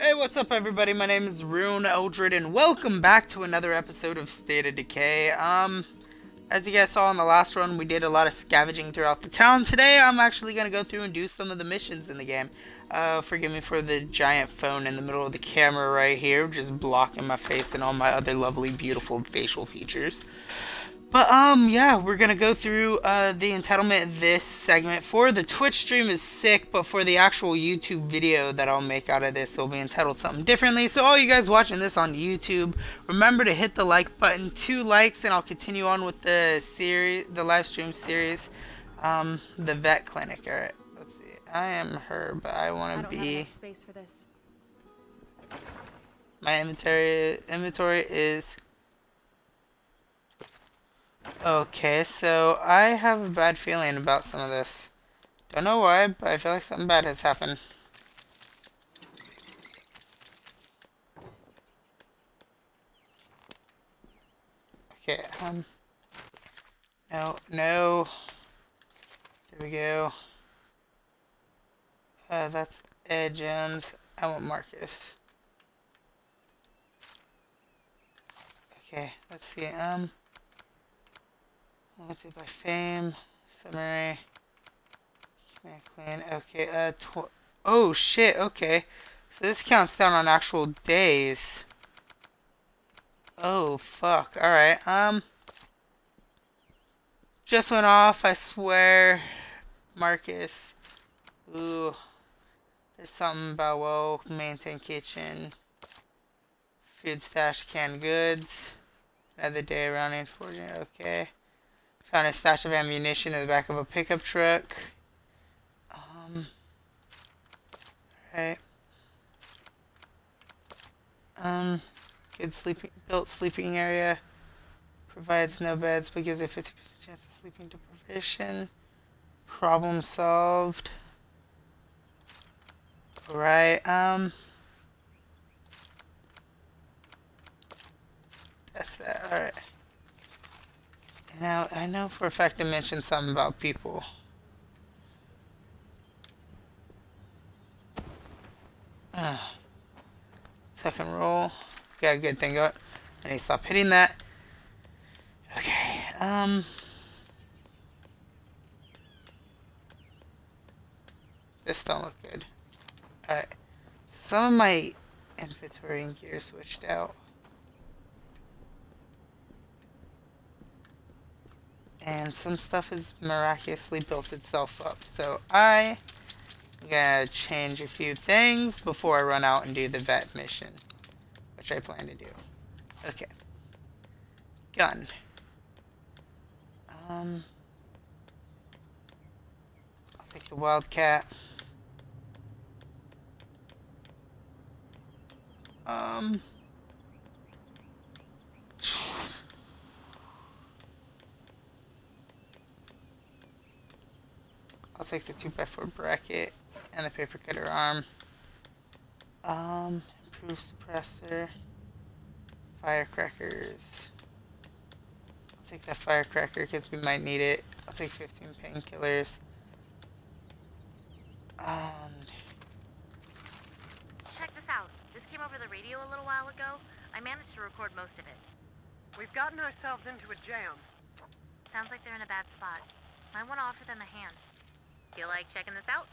Hey, what's up everybody? My name is Rune Eldred and welcome back to another episode of State of Decay. As you guys saw in the last run, we did a lot of scavenging throughout the town. Today, I'm actually going to go through and do some of the missions in the game. Forgive me for the giant phone in the middle of the camera right here, just blocking my face and all my other lovely, beautiful facial features. But, yeah, we're gonna go through, the entitlement this segment. For the Twitch stream is sick, but for the actual YouTube video that I'll make out of this, it'll be entitled something differently. So all you guys watching this on YouTube, remember to hit the like button, 2 likes, and I'll continue on with the series, the live stream series, the vet clinic. Alright, let's see. I am her, but I want to be... have space for this. My inventory is... Okay, so I have a bad feeling about some of this. Don't know why, but I feel like something bad has happened. Okay, no. There we go. That's Ed Jones. I want Marcus. Okay, let's see, limited by fame, summary, keep it clean. Okay, oh shit, okay. So this counts down on actual days. Oh fuck, alright, just went off, I swear. Marcus. Ooh. There's something about, well, maintain kitchen. Food stash, canned goods. Another day around 840, okay. Found a stash of ammunition in the back of a pickup truck. Alright. Good built sleeping area. Provides no beds but gives a 50% chance of sleeping deprivation. Problem solved. Right, that's that, alright. Now, I know for a fact I mentioned something about people. Second roll. Got a good thing going. I need to stop hitting that. Okay, this don't look good. Alright. Some of my inventory and gear switched out. And some stuff has miraculously built itself up. So I'm gonna change a few things before I run out and do the vet mission, which I plan to do. Okay. Gun. I'll take the Wildcat. I'll take the 2x4 bracket and the paper cutter arm. Improve suppressor. Firecrackers. I'll take that firecracker because we might need it. I'll take 15 painkillers. Check this out. This came over the radio a little while ago. I managed to record most of it. We've gotten ourselves into a jam. Sounds like they're in a bad spot. Might want to offer them a hand. Feel like checking this out?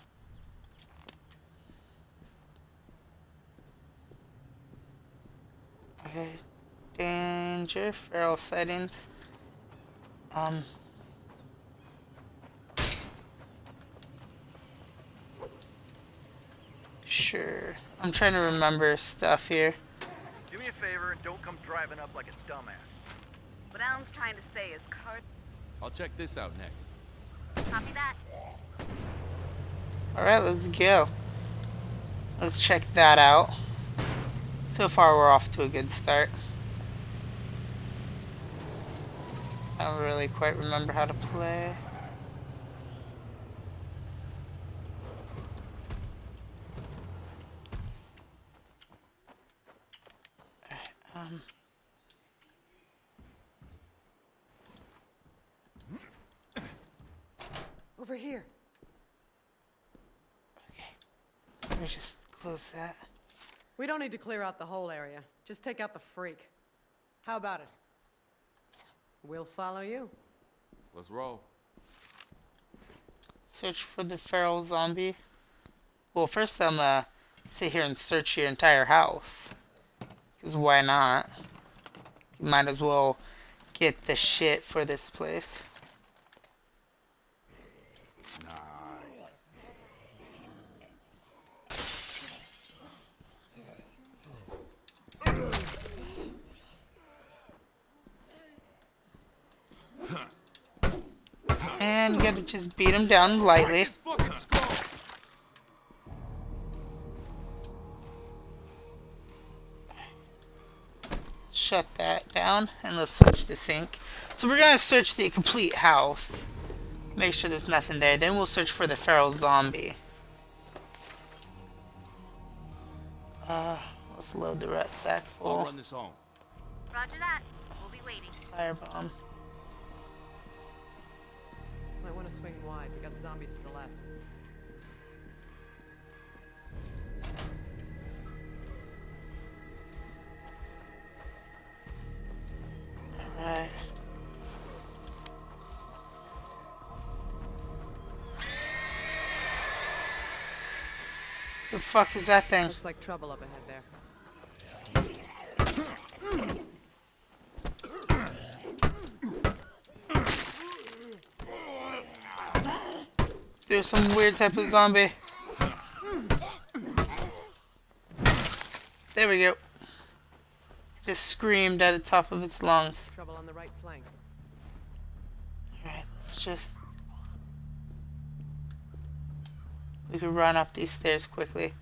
Okay. Danger, feral sightings. Sure. I'm trying to remember stuff here. Do me a favor and don't come driving up like a dumbass. What Alan's trying to say is I'll check this out next. Copy that. Alright, let's go. Let's check that out. So far, we're off to a good start. I don't really quite remember how to play. Alright, over here. okay. Let me just close that. We don't need to clear out the whole area. Just take out the freak. How about it? We'll follow you. Let's roll. Search for the feral zombie. Well, first I'm gonna sit here and search your entire house. Because why not? You might as well get the shit for this place. And you gotta just beat him down lightly. Shut that down, and let's search the sink. So we're gonna search the complete house. Make sure there's nothing there. Then we'll search for the feral zombie. Let's load the rat sack I'll full. run this home. Roger that. We'll be waiting. Firebomb. Might want to swing wide. We got zombies to the left. Alright. The fuck is that thing? Looks like trouble up ahead there. There's some weird type of zombie. There we go. Just screamed at the top of its lungs. Trouble on the right flank. Alright, let's just... We could run up these stairs quickly.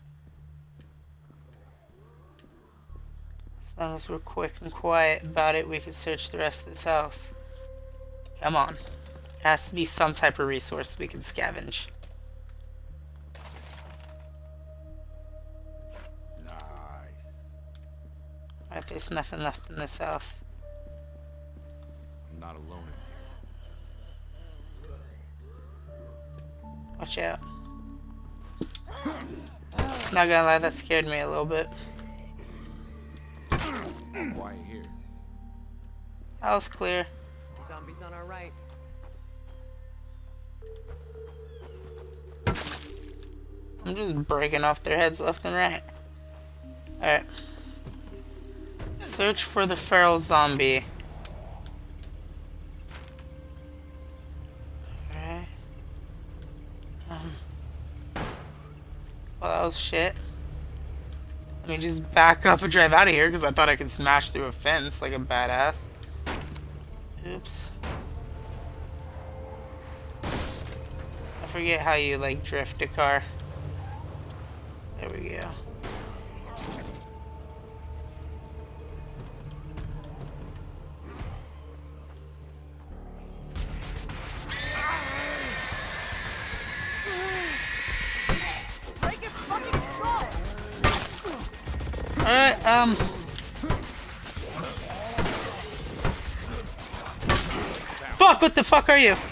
As long as we're quick and quiet about it, we can search the rest of this house. Come on. There has to be some type of resource we can scavenge. Nice. Alright, there's nothing left in this house. I'm not alone in here. Watch out. Not gonna lie, that scared me a little bit. Why you here? House clear. Zombies on our right. I'm just breaking off their heads left and right. Alright. Search for the feral zombie. Alright. Well, that was shit. Let me just back up and drive out of here because I thought I could smash through a fence like a badass. Oops. I forget how you, like, drift a car. There we go. Alright, Fuck, what the fuck are you?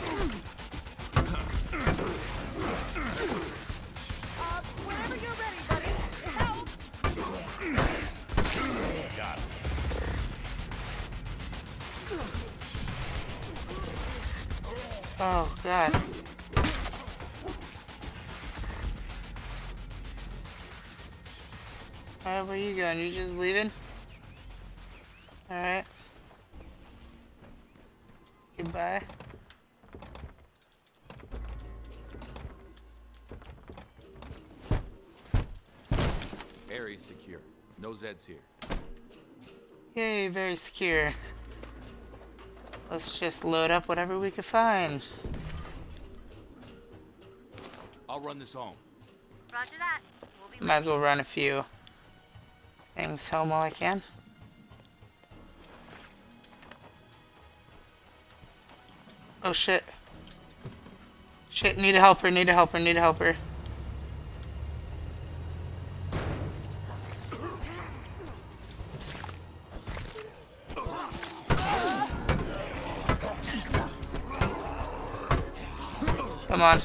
Whenever you're ready, buddy. Help! Got it. Oh, God. Alright, where you going? You just leaving? Alright. Goodbye. Area secure. No Zeds here. Yay, very secure. Let's just load up whatever we can find. I'll run this home. Roger that. We'll be Might as well run a few things home while I can. Oh shit. Shit, need a helper, need a helper, need a helper. Come on.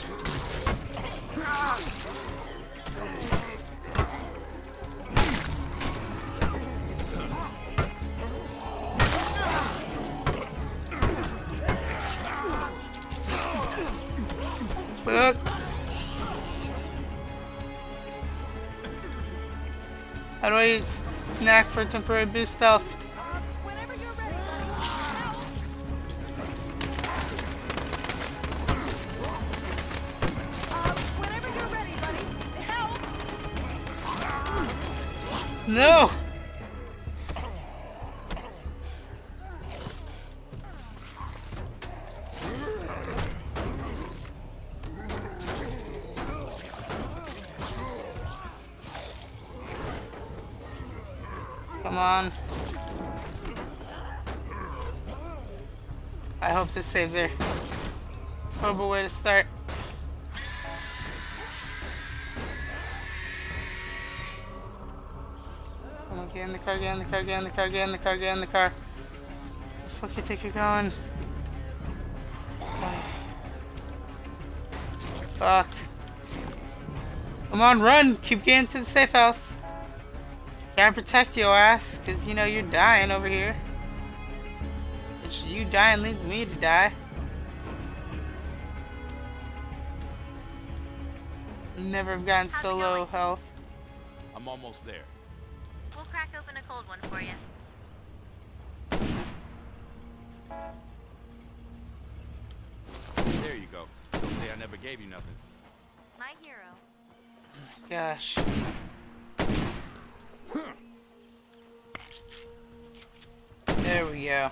How do I snack for temporary boost health? Whenever you're ready, buddy. Help! Whenever you're ready, buddy. Help! No! Come on. I hope this saves her. Horrible way to start. Come on, get in the car, get in the car, get in the car, get in the car, get in the car. Fuck you think you're going? Fuck. Come on, run! Keep getting to the safe house. Gotta protect your ass, cause you know you're dying over here. Which you dying leads me to die. Never have gotten How's it so low going? health. I'm almost there. We'll crack open a cold one for you. There you go. Don't say I never gave you nothing. My hero. Gosh. There we go.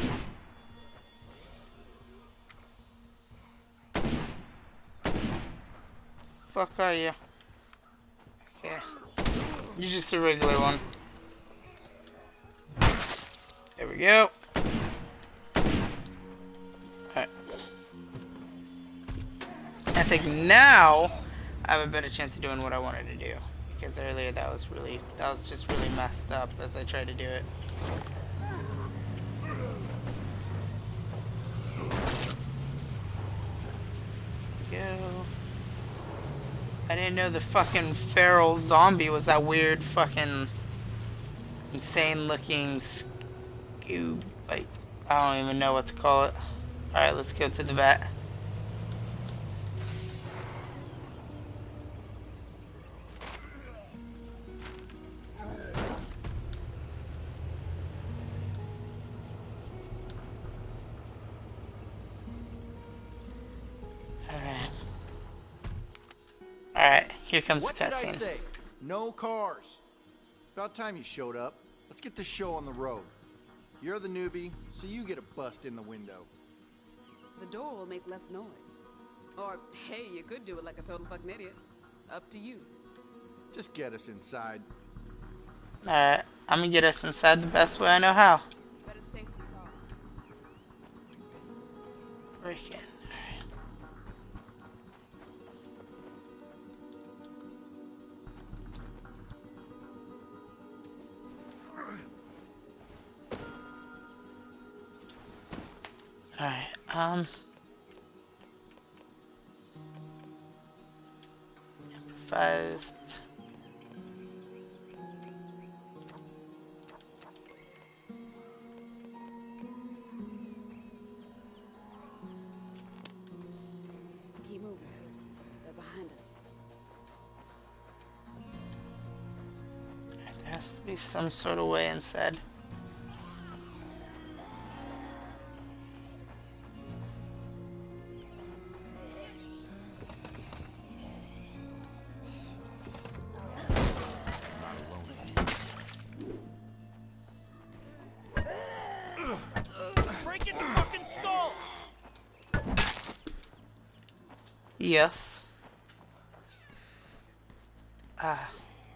Fuck are you? Okay. You're just a regular one. There we go. Alright. I think now I have a better chance of doing what I wanted to do. Because earlier that was just really messed up as I tried to do it. Go. I didn't know the fucking feral zombie was that weird fucking insane looking scoob. Like, I don't even know what to call it. Alright, let's go to the vet. Alright, here comes What the did I cutscene. say? No cars. About time you showed up. Let's get the show on the road. You're the newbie, so you get a bust in the window. The door will make less noise. Or, hey, you could do it like a total fucking idiot. Up to you. Just get us inside. Alright, I'm gonna get us inside the best way I know how. Better safe than sorry. Break in. Alright, improvised. Keep moving. They're behind us. There has to be some sort of way inside. Break its fucking skull! Yes. Ah.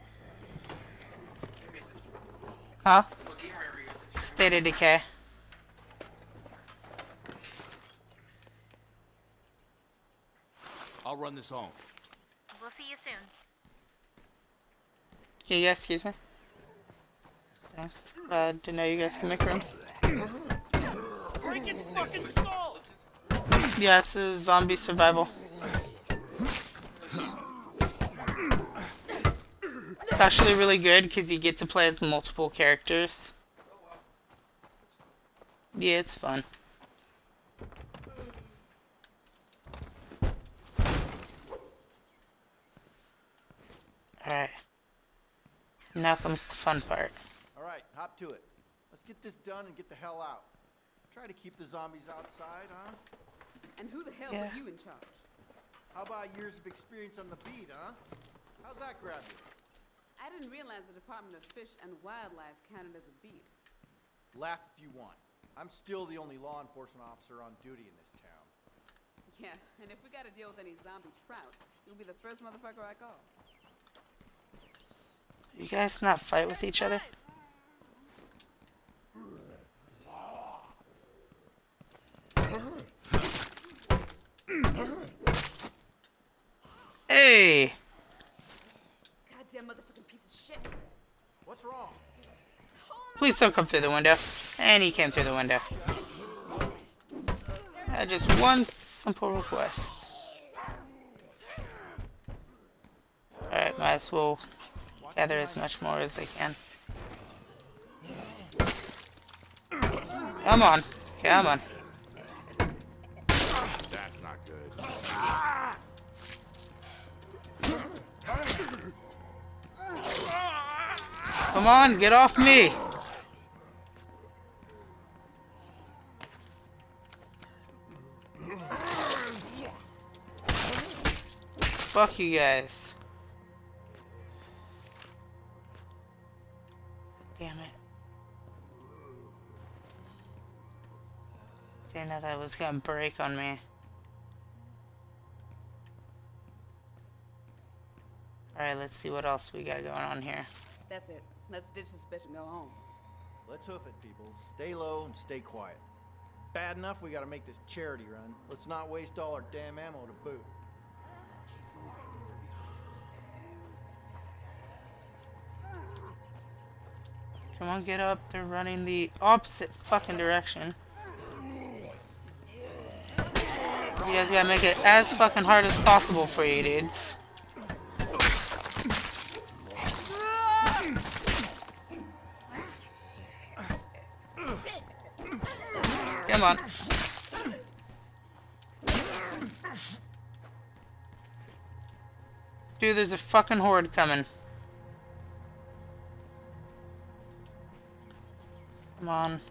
Huh? State of Decay. I'll run this home. We'll see you soon. Okay, yeah, excuse me. Thanks. Glad to know you guys can make room. Break its fucking skull! Yeah, this is zombie survival. It's actually really good because you get to play as multiple characters. Yeah, it's fun. Alright. Now comes the fun part. All right, hop to it. Let's get this done and get the hell out. Try to keep the zombies outside, huh? And who the hell Yeah. put you in charge? How about years of experience on the beat, huh? How's that grab you? I didn't realize the Department of Fish and Wildlife counted as a beat. Laugh if you want. I'm still the only law enforcement officer on duty in this town. Yeah, and if we gotta deal with any zombie trout, you'll be the first motherfucker I call. You guys not fight with each other? Hey! Goddamn motherfucking piece of shit. What's wrong? Please don't come through the window. And he came through the window. Just one simple request. Alright, might as well gather as much more as I can. Come on. Come on. That's not good. Come on, get off me! Fuck you guys. Damn it. Didn't know that was gonna break on me. Alright, let's see what else we got going on here. That's it. Let's ditch this bitch and go home. Let's hoof it, people. Stay low and stay quiet. Bad enough we gotta make this charity run. Let's not waste all our damn ammo to boot. Come on, get up. They're running the opposite fucking direction. You guys gotta make it as fucking hard as possible for you, dudes. Come on. Dude, there's a fucking horde coming. Come on.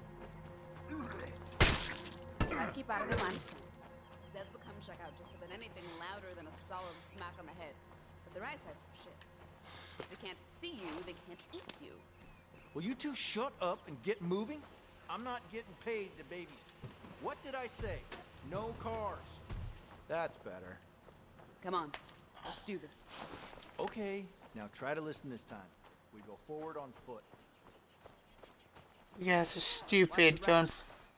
Try to keep out of the line of sight. Zeds will come check out just about anything louder than a solid smack on the head. But their eyesight's for shit. If they can't see you, they can't eat you. Will you two shut up and get moving? I'm not getting paid to babysit. What did I say? No cars. That's better. Come on, let's do this. Okay, now try to listen this time. We go forward on foot. You guys are stupid. Going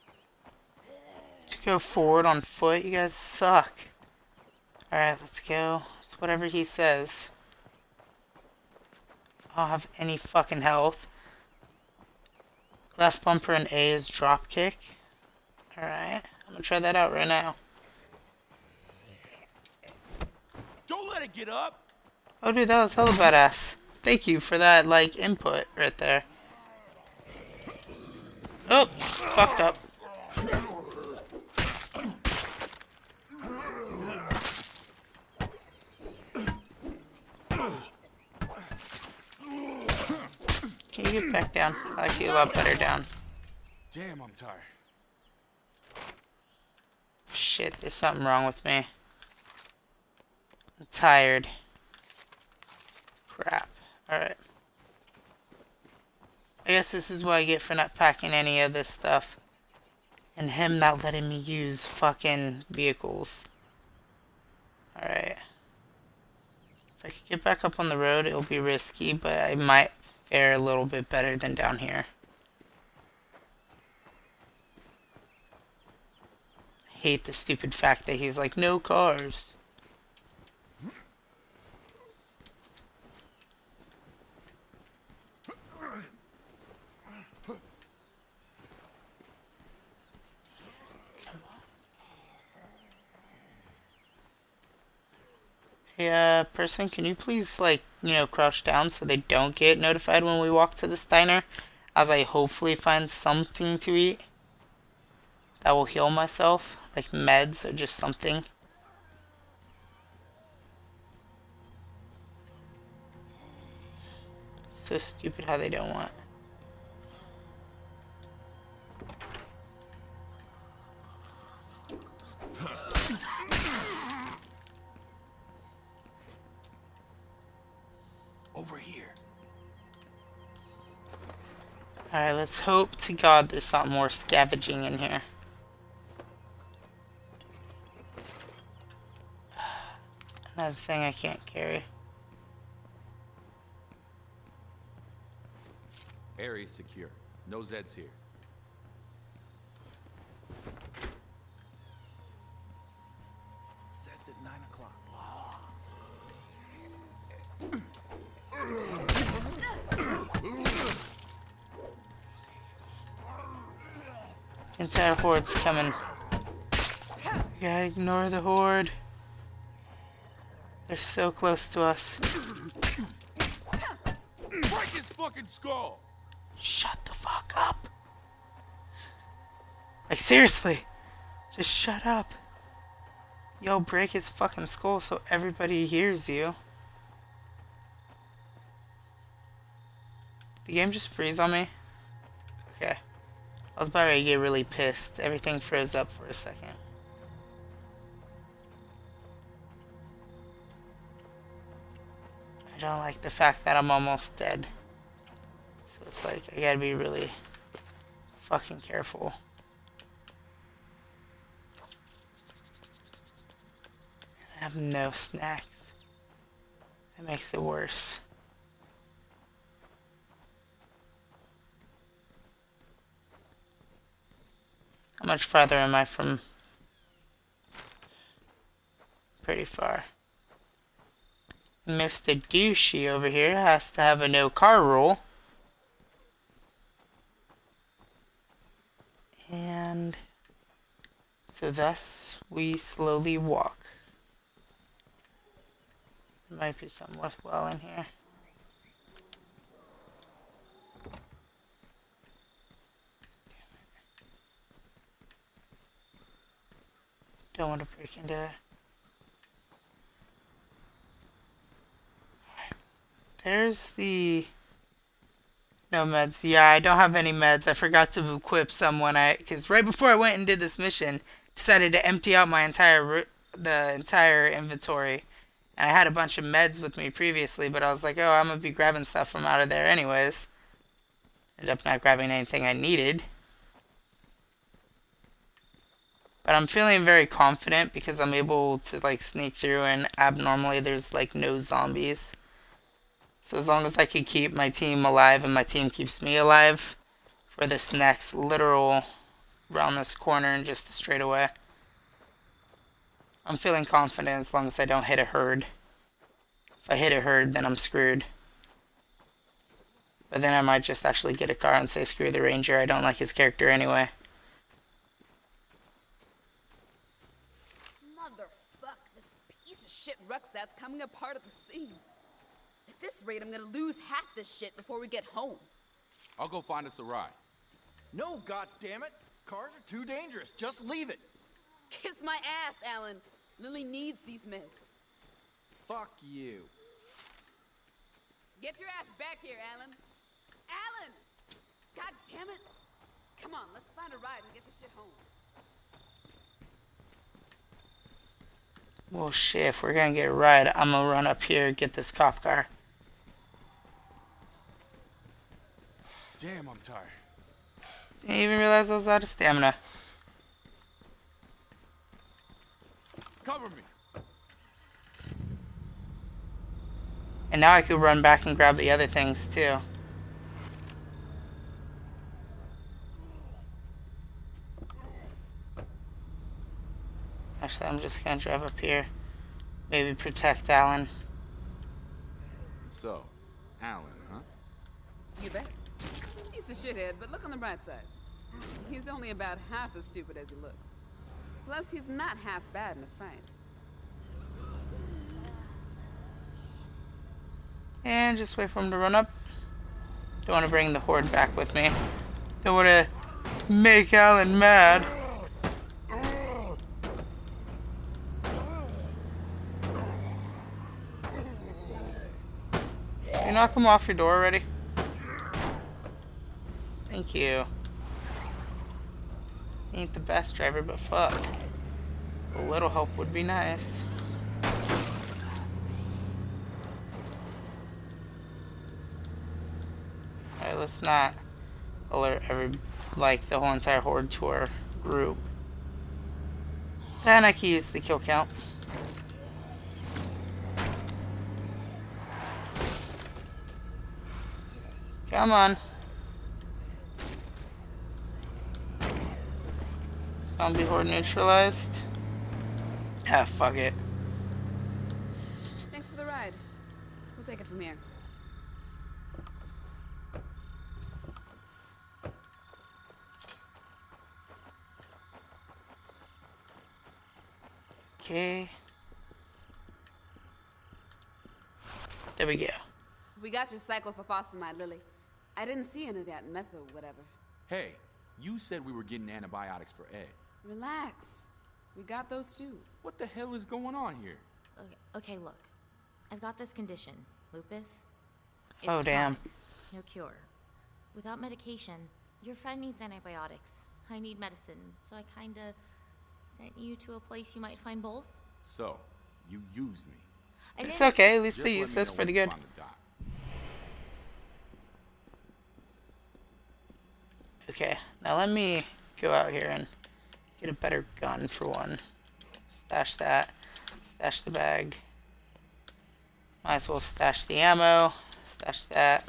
to go forward on foot. You guys suck. Alright, let's go. It's whatever he says. I don't have any fucking health. Left bumper and A is drop kick. Alright, I'm gonna try that out right now. Don't let it get up! Oh dude, that was hella badass. Thank you for that, like, input right there. Oh, fucked up. Can you get back down? I like you a lot better down. Damn, I'm tired. Shit, there's something wrong with me. I'm tired. Crap. Alright. I guess this is what I get for not packing any of this stuff. And him not letting me use fucking vehicles. Alright. If I could get back up on the road, it'll be risky, but I might fare a little bit better than down here. I hate the stupid fact that he's like, no cars. Hey, person, can you please, like, you know, crouch down so they don't get notified when we walk to this diner? As I hopefully find something to eat that will heal myself, like meds or just something. so stupid how they don't want. Over here. Alright, let's hope to God there's not more scavenging in here. Another thing I can't carry. Area secure. No Zeds here. That's at 9 o'clock. Entire horde's coming. We gotta ignore the horde. They're so close to us. Break his fucking skull! Shut the fuck up. Like, seriously. Just shut up. Yo, break his fucking skull so everybody hears you. Did the game just freeze on me? Okay. I was about ready to get really pissed. Everything froze up for a second. I don't like the fact that I'm almost dead. So it's like, I gotta be really fucking careful. I have no snacks. That makes it worse. How much farther am I from? Pretty far. Mr. Douchey over here has to have a no car rule. And so thus we slowly walk. There might be something worthwhile in here. Don't want to break into it. There's the... No meds. Yeah, I don't have any meds. I forgot to equip some when because right before I went and did this mission, decided to empty out my entire inventory. And I had a bunch of meds with me previously, but I was like, oh, I'm going to be grabbing stuff from out of there anyways. Ended up not grabbing anything I needed. But I'm feeling very confident because I'm able to, like, sneak through, and abnormally there's, like, no zombies. So as long as I can keep my team alive and my team keeps me alive for this next literal around this corner and just a straightaway, I'm feeling confident as long as I don't hit a herd. If I hit a herd, then I'm screwed. But then I might just actually get a car and say screw the ranger. I don't like his character anyway. Motherfuck, this piece of shit rucksack's coming apart at the seams. At this rate, I'm gonna lose half this shit before we get home. I'll go find us a ride. No, goddammit! Cars are too dangerous. Just leave it. Kiss my ass, Alan. Lily needs these meds. Fuck you. Get your ass back here, Alan. Alan! God damn it! Come on, let's find a ride and get this shit home. Well, shit, if we're gonna get a ride, I'm gonna run up here and get this cop car. Damn, I'm tired. Didn't even realize I was out of stamina. Cover me. And now I could run back and grab the other things too. Actually, I'm just gonna drive up here. Maybe protect Alan. So, Alan, huh? You bet. He's a shithead, but look on the bright side. He's only about half as stupid as he looks. Plus, he's not half bad in a fight. And just wait for him to run up. Don't want to bring the horde back with me. Don't want to make Alan mad. Did you knock him off your door already? Thank you. Ain't the best driver, but fuck. A little help would be nice. Alright, let's not alert the whole entire horde to our group. Then I can use the kill count. Come on. Zombie horde neutralized. Ah, fuck it. Thanks for the ride. We'll take it from here. Okay. There we go. We got your cyclophosphamide, Lily. I didn't see any of that meth or whatever. Hey, you said we were getting antibiotics for Ed. Relax. We got those too. What the hell is going on here? Okay, look. I've got this condition, lupus. Oh, It's damn. chronic, no cure. Without medication, your friend needs antibiotics. I need medicine, so I kinda sent you to a place you might find both. So, you used me. I It's didn't- okay, at least Just they let use me this know for when the you good. find the doc. Okay, now let me go out here and get a better gun for one. Stash that. Stash the bag. Might as well stash the ammo. Stash that.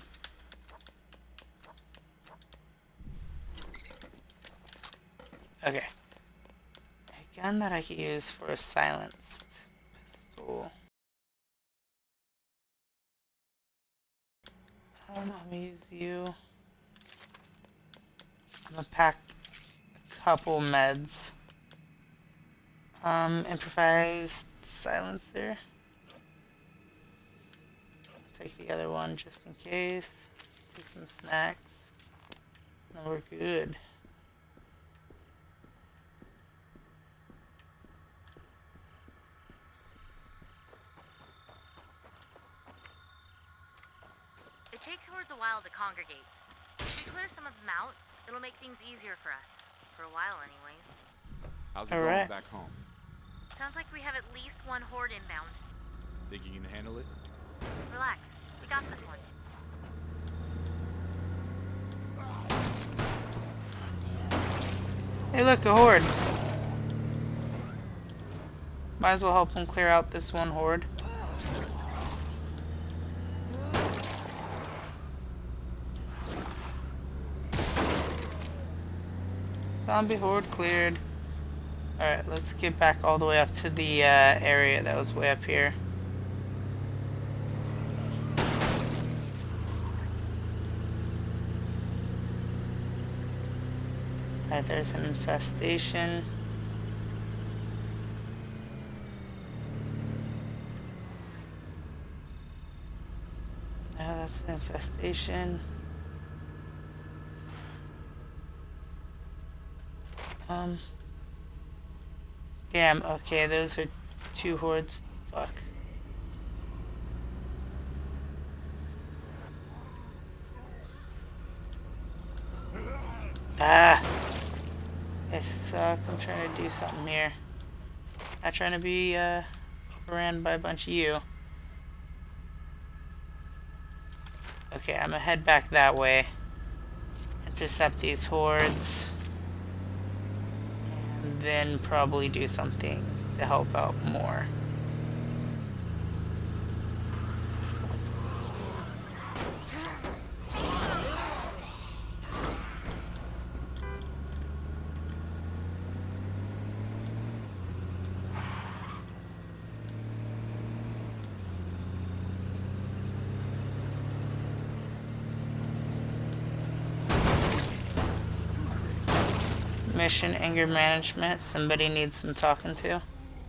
Okay. A gun that I could use for a silenced pistol. I'm gonna use you. I'm gonna pack a couple meds. Improvised silencer. Take the other one just in case. Take some snacks. And we're good. It takes hordes a while to congregate. If you clear some of them out, it'll make things easier for us. For a while, anyways. How's it Alright. going back home? Sounds like we have at least one horde inbound. Think you can handle it? Relax. We got this one. Hey, look, a horde. Might as well help them clear out this one horde. Zombie horde cleared. Alright, let's get back all the way up to the area that was way up here. Alright, there's an infestation. No, that's an infestation. Damn, okay, those are two hordes. Fuck. Ah! I suck. I'm trying to do something here. Not trying to be, overran by a bunch of you. Okay, I'm gonna head back that way. Intercept these hordes. And then probably do something to help out more. Mission anger management. Somebody needs some talking to.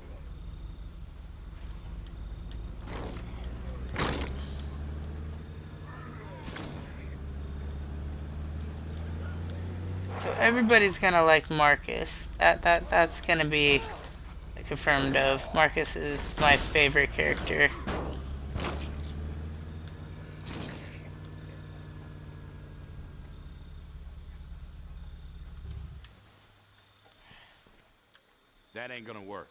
So everybody's gonna like Marcus. That's gonna be confirmed of. Marcus is my favorite character. That ain't gonna work.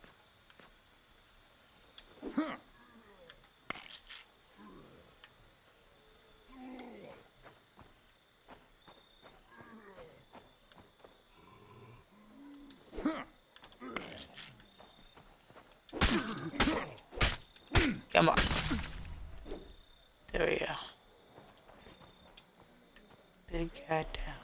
Come on. There we go. Big guy down.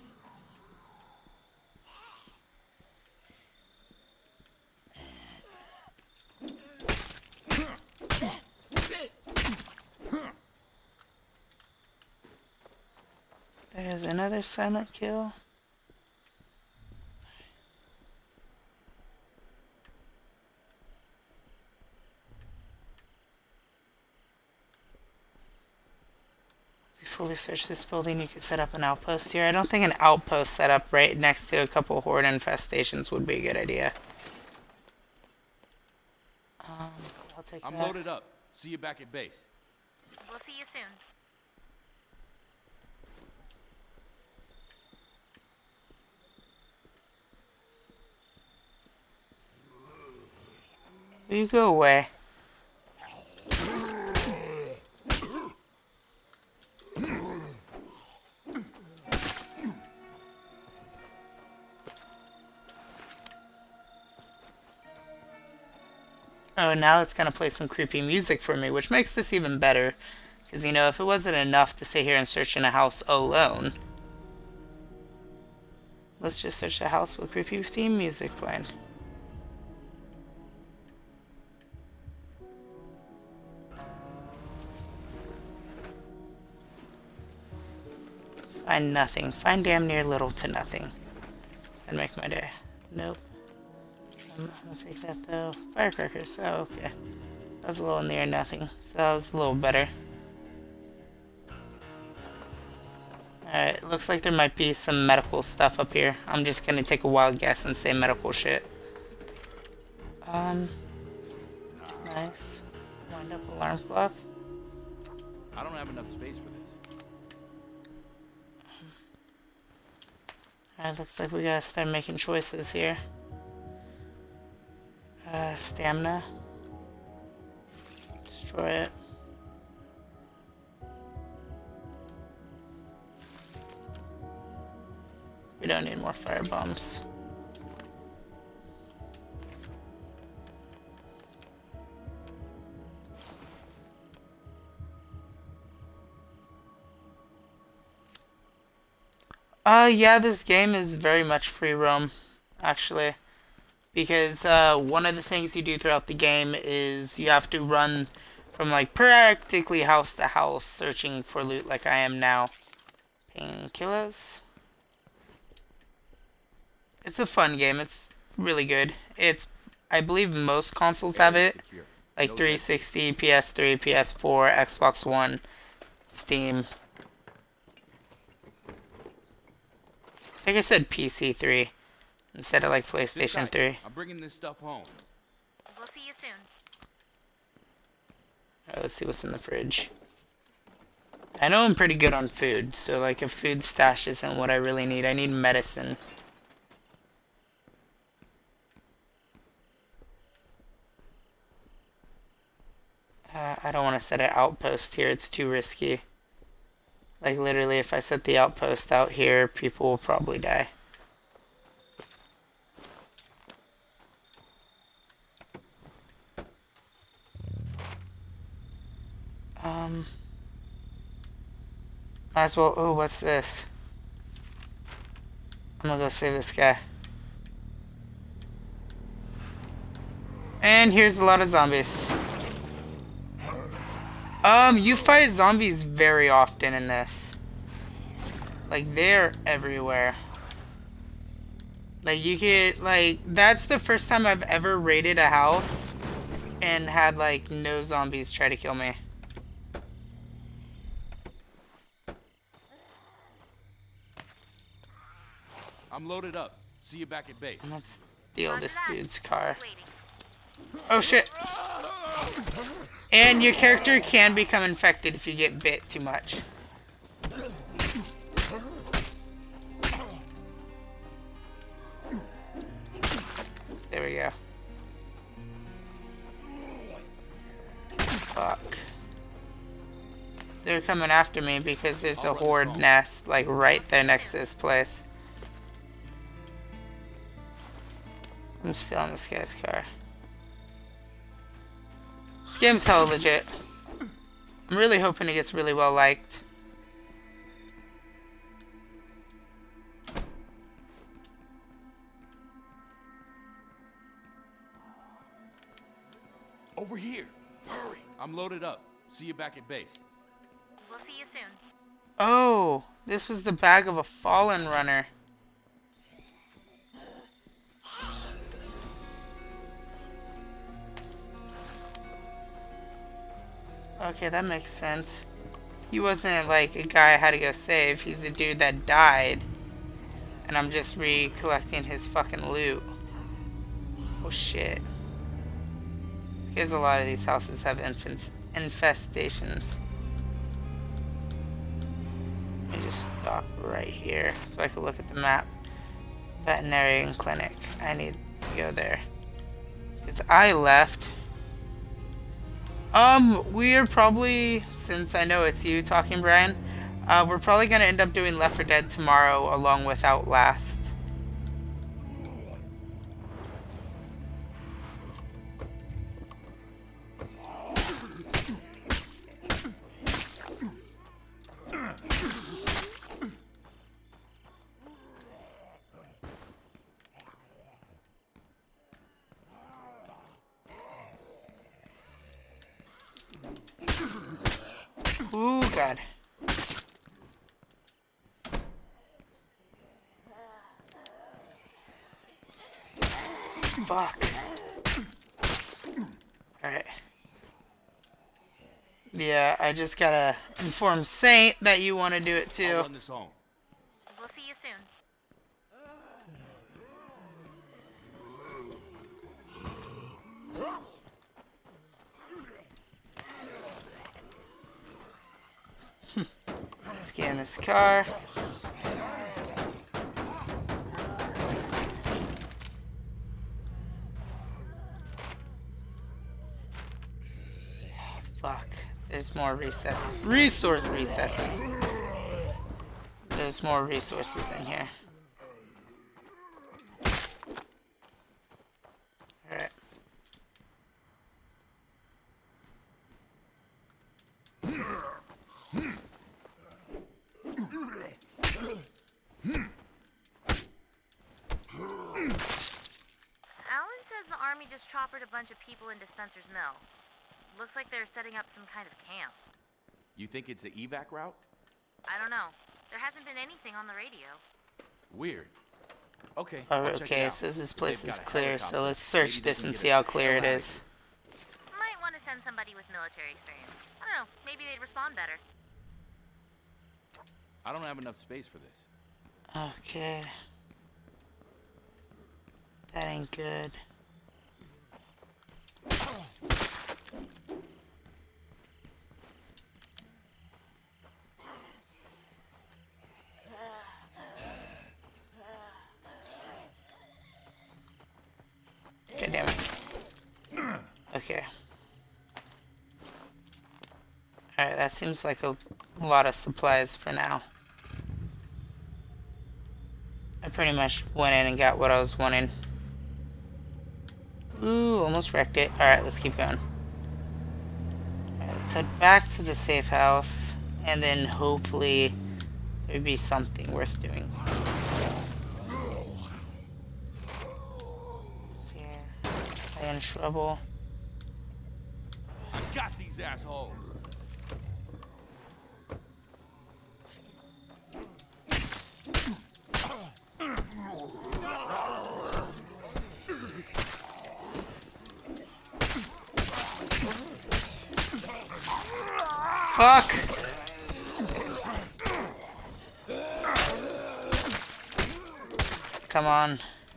There's another silent kill. Fully search this building, you could set up an outpost here. I don't think an outpost set up right next to a couple horde infestations would be a good idea. I'll take that. I'm loaded up. See you back at base. We'll see you soon. Will you go away? Oh, now it's gonna play some creepy music for me, which makes this even better. Because, you know, if it wasn't enough to sit here and search in a house alone, let's just search the house with creepy theme music playing. Find nothing. Find damn near little to nothing. And make my day. Nope. I'm gonna take that though. Firecrackers. Oh, okay. That was a little near nothing. So that was a little better. Alright, looks like there might be some medical stuff up here. I'm just gonna take a wild guess and say medical shit. Nice. Wind up alarm clock. I don't have enough space for this. Alright, looks like we gotta start making choices here. Stamina. Destroy it. We don't need more fire bombs. Yeah, this game is very much free roam, actually. Because one of the things you do throughout the game is you have to run from like practically house to house searching for loot like I am now. Painkillers. It's a fun game. It's really good. I believe most consoles have it. Like 360, PS3, PS4, Xbox One, Steam. I think I said PC 3 instead of like PlayStation 3. I'm bringing this stuff home. We'll see you soon. Alright, let's see what's in the fridge. I know I'm pretty good on food, so like if food stash isn't what I really need, I need medicine. I don't want to set an outpost here, it's too risky. Like literally if I set the outpost out here, people will probably die. Might as well, oh, what's this? I'm gonna go save this guy. And here's a lot of zombies. You fight zombies very often in this. Like, they're everywhere. Like, you get, like, that's the first time I've ever raided a house and had, like, no zombies try to kill me. I'm loaded up. See you back at base. Let's steal this dude's car. Waiting. Oh shit! And your character can become infected if you get bit too much. There we go. Fuck. They're coming after me because there's a horde nest, like, right there next to this place. I'm still in this guy's car. This game's hella legit. I'm really hoping it gets really well liked. Over here. Hurry. I'm loaded up. See you back at base. We'll see you soon. Oh, this was the bag of a fallen runner. Okay, that makes sense. He wasn't like a guy I had to go save. He's a dude that died. And I'm just recollecting his fucking loot. Oh shit. Because a lot of these houses have infestations. Let me just stop right here so I can look at the map. Veterinarian clinic. I need to go there. Because I left. We're probably, since I know it's you talking, Brian, we're probably going to end up doing Left 4 Dead tomorrow along with Outlast. Ooh, God. Fuck. Alright. Yeah, I just gotta inform Saint that you want to do it too. I'll run this home. We'll see you soon. Let's get in this car. Fuck. There's more recesses. Resource recesses. There's more resources in here. Alright. Alan says the army just choppered a bunch of people in Dispenser's Mill. Looks like they're setting up some kind of camp. You think it's an evac route? I don't know. There hasn't been anything on the radio. Weird. Okay. Oh, I'll check it okay, out. so this If place they've is got a clear, so helicopter, let's search maybe they this can and get see us how the clear hell it out of is. here. Might want to send somebody with military experience. I don't know. Maybe they'd respond better. I don't have enough space for this. Okay. That ain't good. God damn it. Okay. Alright, that seems like a lot of supplies for now. I pretty much went in and got what I was wanting. Ooh, almost wrecked it. Alright, let's keep going. Alright, let's head back to the safe house. And then hopefully there'd be something worth doing. What's here? Am I in trouble? I got these assholes. Fuck! Come on.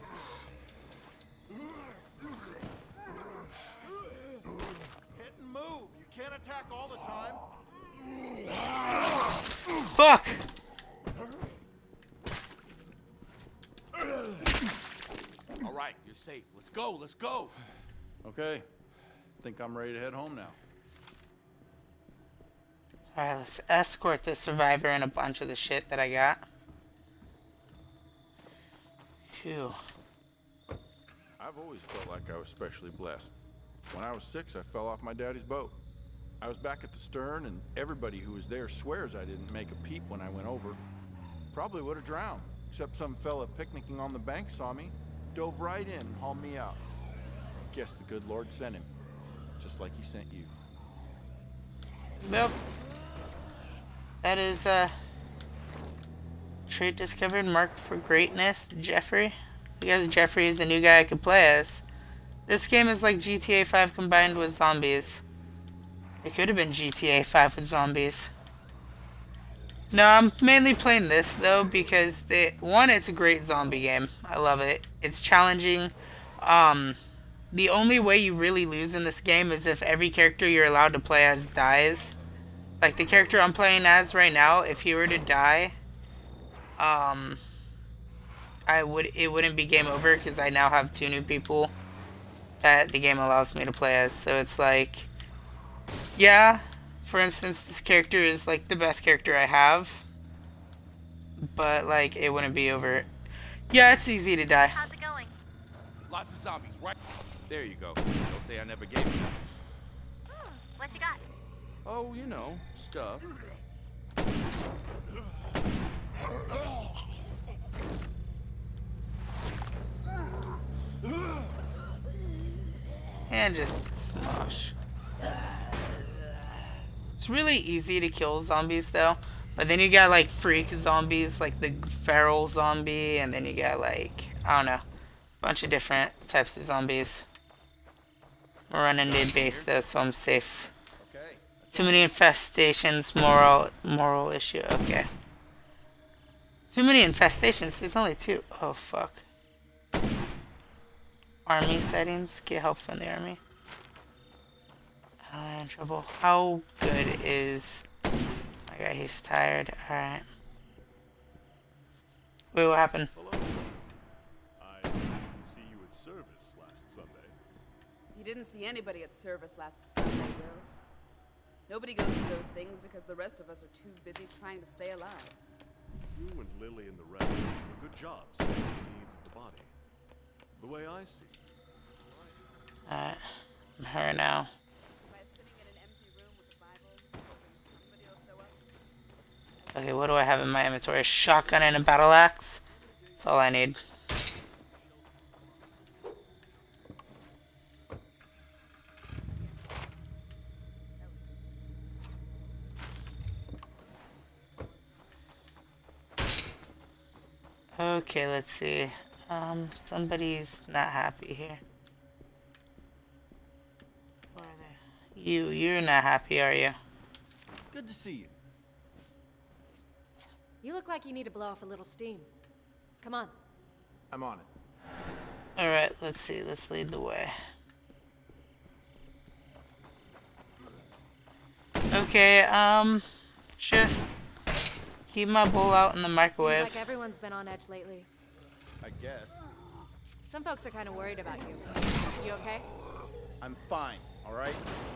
Hit and move. You can't attack all the time. Fuck! All right, you're safe. Let's go, let's go. Okay. Think I'm ready to head home now. Alright, let's escort the survivor and a bunch of the shit that I got. Phew. I've always felt like I was specially blessed. When I was 6, I fell off my daddy's boat. I was back at the stern, and everybody who was there swears I didn't make a peep when I went over. Probably would have drowned, except some fella picnicking on the bank saw me, dove right in and hauled me out. Guess the good Lord sent him, just like he sent you. Well, that is trait discovered, marked for greatness, Jeffrey. I guess Jeffrey is a new guy I could play as. This game is like GTA 5 combined with zombies. It could have been GTA 5 with zombies. No, I'm mainly playing this though because one, it's a great zombie game. I love it. It's challenging. The only way you really lose in this game is if every character you're allowed to play as dies. Like the character I'm playing as right now, if he were to die, it wouldn't be game over because I now have 2 new people that the game allows me to play as. So it's like, yeah, for instance, this character is like the best character I have, but like it wouldn't be over. Yeah, it's easy to die. How's it going? Lots of zombies, right? There you go. Don't say I never gave you. What you got? Oh, you know, stuff. And just smosh. It's really easy to kill zombies though. But then you got like freak zombies, like the feral zombie, and then you got like, I don't know, a bunch of different types of zombies. We're running mid base though, so I'm safe. Okay. Too many infestations, moral issue, okay. Too many infestations, there's only 2. Oh fuck. Army settings, get help from the army. In trouble. How good is my guy? He's tired. Alright. Wait, what happened? Hello, son. I didn't see you at service last Sunday. You didn't see anybody at service last Sunday, Will. Nobody goes to those things because the rest of us are too busy trying to stay alive. You and Lily and the rest do a good job serving the needs of the body. The way I see it. Alright. I'm her now. Am I sitting in an empty room with a Bible, hoping somebody will show up? Okay, what do I have in my inventory? A shotgun and a battle axe. That's all I need. Okay, let's see. Somebody's not happy here. Where are they? You're not happy, are you? Good to see you. You look like you need to blow off a little steam. Come on. I'm on it. Alright, let's see. Let's lead the way. Okay, just keep my bowl out in the microwave. Seems like everyone's been on edge lately. I guess. Some folks are kind of worried about you. You okay? I'm fine, all right?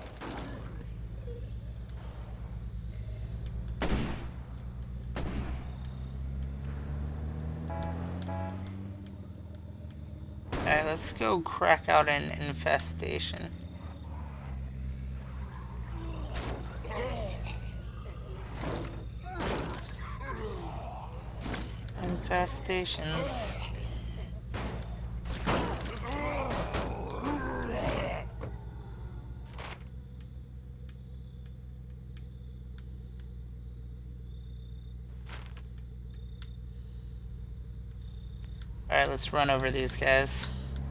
Alright, let's go crack out an infestation. Infestations. Alright, let's run over these guys.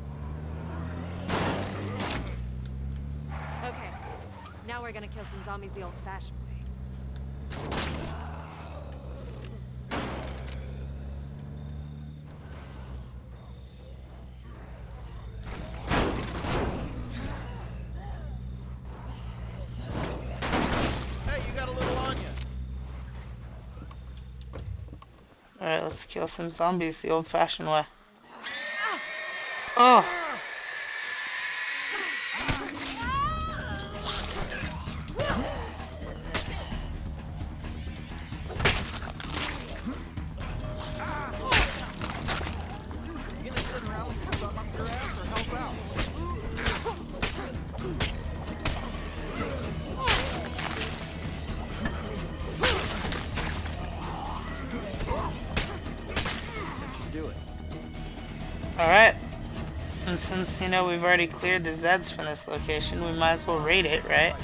Okay. Now we're gonna kill some zombies the old-fashioned way. Hey, you got a little on you. Alright, let's kill some zombies the old-fashioned way. Oh! Alright. And since, you know, we've already cleared the Zeds from this location, we might as well raid it, right?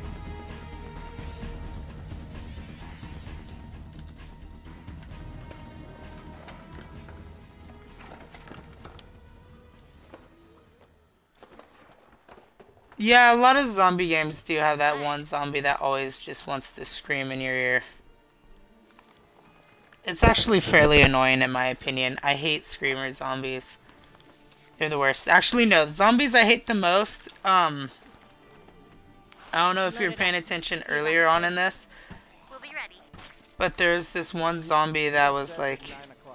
Yeah, a lot of zombie games do have that one zombie that always just wants to scream in your ear. It's actually fairly annoying in my opinion. I hate screamer zombies. They're the worst. Actually, no, the zombies I hate the most, I don't know if you were paying attention earlier on in this, but there's this one zombie that was like,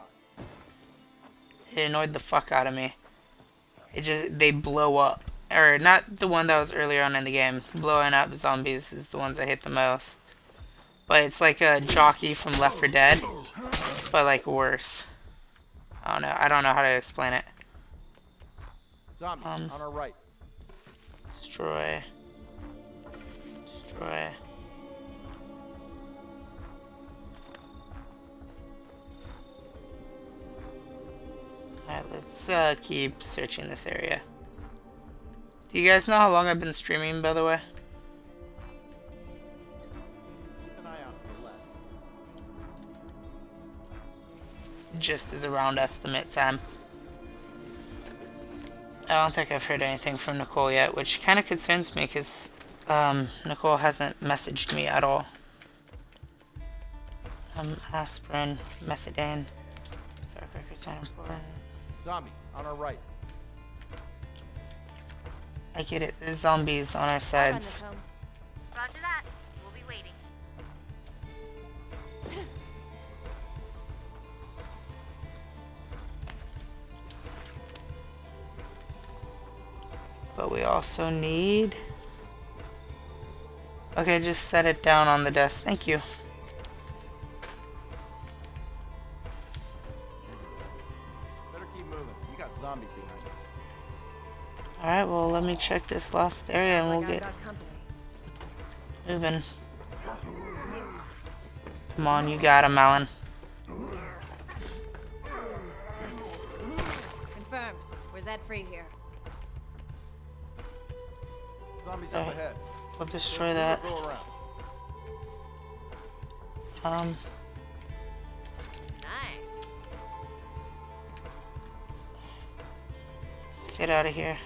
it annoyed the fuck out of me. They blow up. Or, not the one that was earlier on in the game. Blowing up zombies is the ones I hate the most. But it's like a jockey from Left 4 Dead, but like worse. I don't know how to explain it. Zombie, on our right. Destroy. Destroy. Alright, let's keep searching this area. Do you guys know how long I've been streaming, by the way? Keep an eye out to the left. Just as a round estimate time. I don't think I've heard anything from Nicole yet, which kind of concerns me because Nicole hasn't messaged me at all. Aspirin, methadone, firecrackers are important. Zombie, on our right. I get it, there's zombies on our sides. Roger that. We'll be waiting. But we also need... Okay, just set it down on the desk. Thank you. Better keep moving. You got zombies behind us. Alright, well, let me check this last area and we'll get moving. Come on, you got him, Alan. Confirmed. We're Zed free here. Zombies up ahead. We'll destroy that. Go around. Nice. Let's get out of here.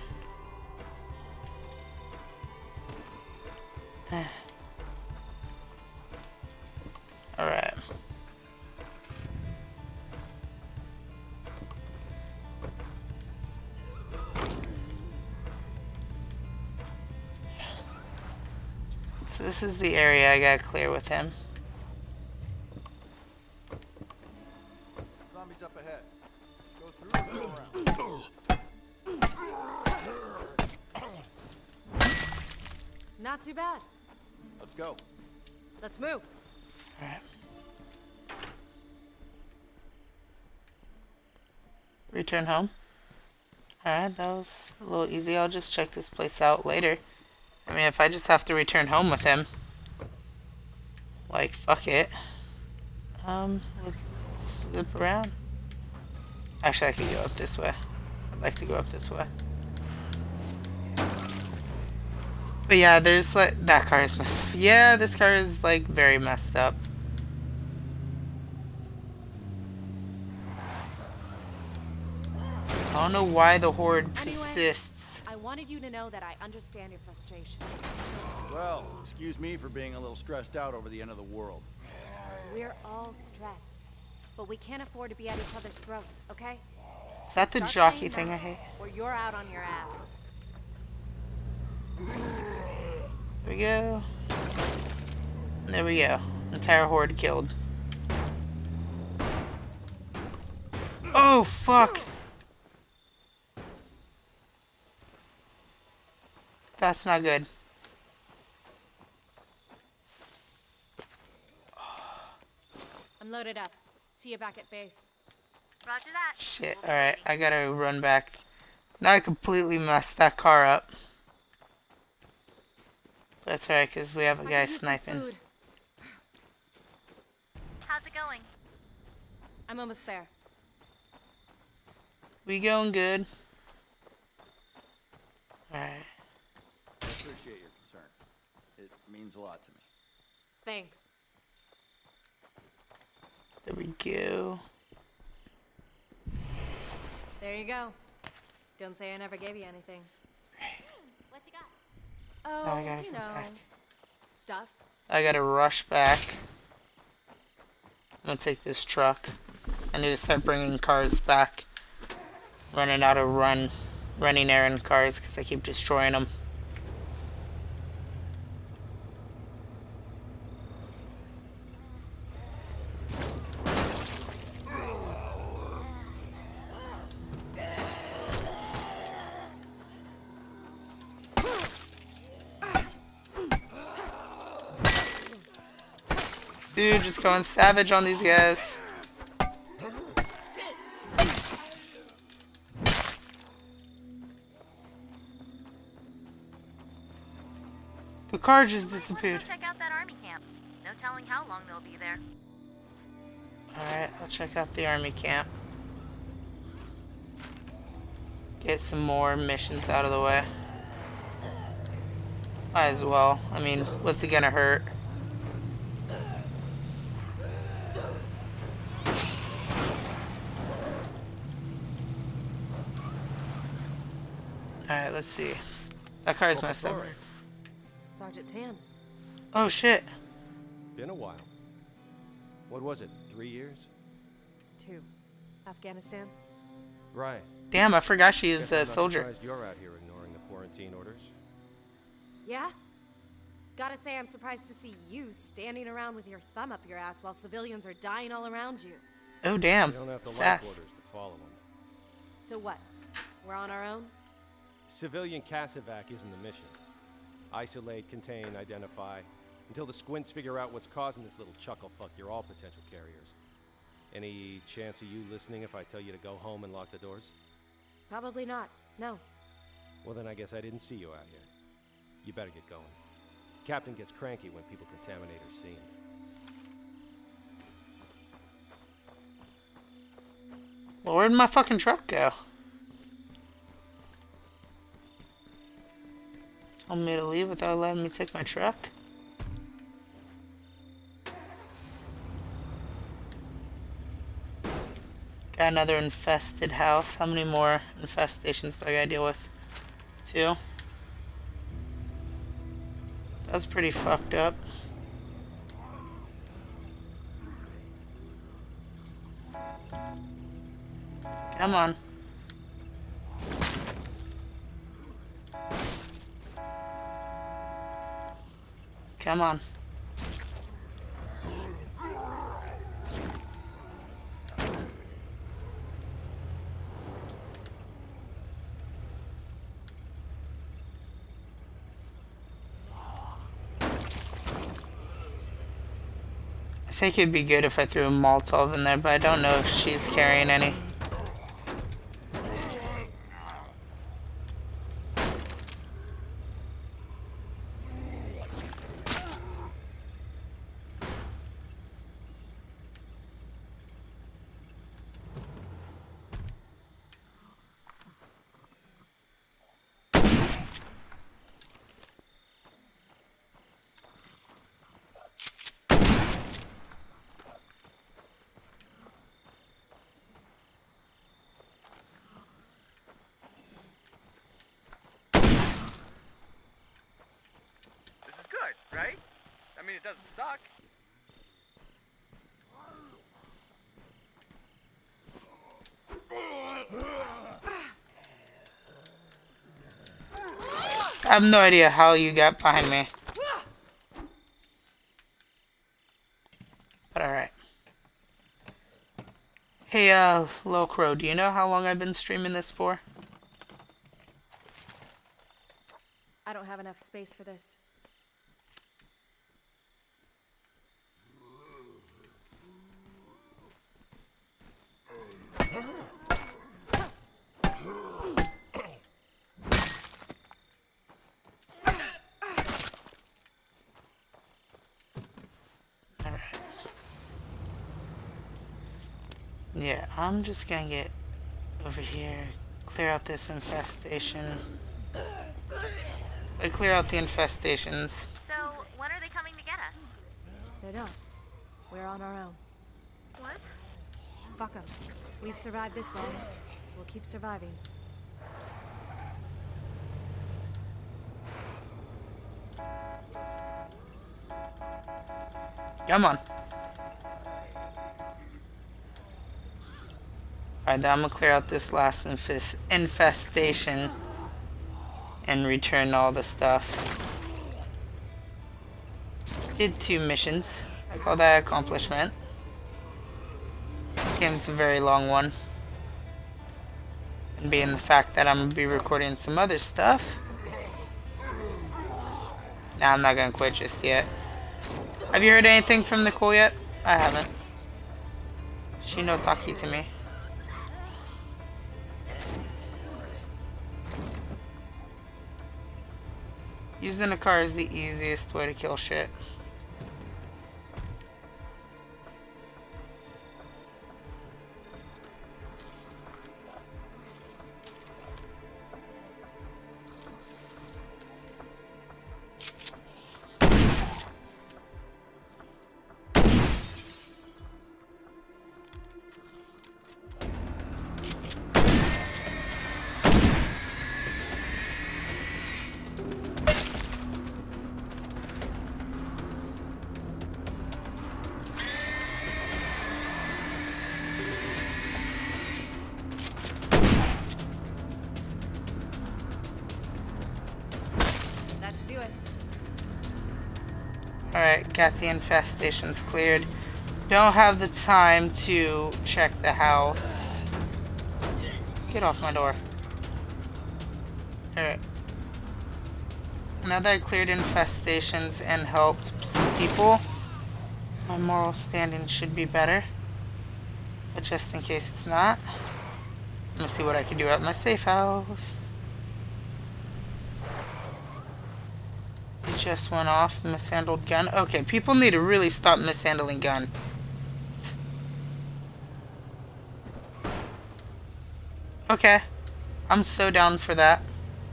Alright. So this is the area I gotta clear with him. Zombies up ahead. Go through and go around. Not too bad. Let's go. Let's move. Alright. Return home. Alright, that was a little easy. I'll just check this place out later. I mean, if I just have to return home with him, like, fuck it. Let's zip around. Actually, I could go up this way. I'd like to go up this way. But yeah, there's like, that car is messed up. Yeah, this car is like very messed up. I don't know why the horde persists. I wanted you to know that I understand your frustration. Well, excuse me for being a little stressed out over the end of the world. We're all stressed, but we can't afford to be at each other's throats, okay? Is that the Start jockey playing thing I nice, hate? or you're out on your ass. There we go. There we go. Entire horde killed. Oh, fuck! That's not good. I'm loaded up. See you back at base. Roger that. Shit, alright, I gotta run back. Now I completely messed that car up. But that's alright, because we have a guy sniping. Food. How's it going? I'm almost there. We going good. Alright. I appreciate your concern. It means a lot to me. Thanks. There we go. There you go. Don't say I never gave you anything. What you got? Oh, Now I gotta you go know, back. stuff. I gotta rush back. I'm gonna take this truck. I need to start bringing cars back. Running out of running errand cars because I keep destroying them. Dude, just going savage on these guys. The car just disappeared. Let's go check out that army camp. No telling how long they'll be there. Alright, I'll check out the army camp. Get some more missions out of the way. Might as well. I mean, what's it gonna hurt? Alright, let's see. That car's messed up. Sergeant Tan. Oh shit. Been a while. What was it, 3 years? 2. Afghanistan. Right. Damn, I forgot she's Guess a I'm not soldier. surprised you're out here ignoring the quarantine orders. Yeah? Gotta say I'm surprised to see you standing around with your thumb up your ass while civilians are dying all around you. Oh damn. You don't have to like Sass. orders to follow them. So what? We're on our own? Civilian Casevac isn't the mission. Isolate, contain, identify. Until the squints figure out what's causing this little chuckle fuck, you're all potential carriers. Any chance of you listening if I tell you to go home and lock the doors? Probably not. No. Well, then I guess I didn't see you out here. You better get going. Captain gets cranky when people contaminate her scene. Well, where'd my fucking truck go? Told me to leave without letting me take my truck? Got another infested house. How many more infestations do I gotta deal with? 2? That's pretty fucked up. Come on. Come on. I think it'd be good if I threw a Molotov in there, but I don't know if she's carrying any. Good, right? I mean, it doesn't suck. I have no idea how you got behind me. But alright. Hey, Lil Crow, do you know how long I've been streaming this for? I don't have enough space for this. Yeah, I'm just gonna get Over here. Clear out this infestation. I clear out the infestations. So, when are they coming to get us? They don't. We're on our own. What? Fuck 'em. We've survived this long. We'll keep surviving. Come on. Alright, then I'm gonna clear out this last infestation and return all the stuff. Did 2 missions. I call that accomplishment. This game's a very long one. And being the fact that I'm gonna be recording some other stuff. Nah, I'm not gonna quit just yet. Have you heard anything from Nicole yet? I haven't. She no taki to me. Using a car is the easiest way to kill shit. That should do it. Alright, got the infestations cleared. Don't have the time to check the house. Get off my door. Alright. Now that I cleared infestations and helped some people, my moral standing should be better. But just in case it's not, I'm gonna see what I can do at my safe house. It just went off. Mishandled gun. Okay, people need to really stop mishandling gun. Okay. I'm so down for that.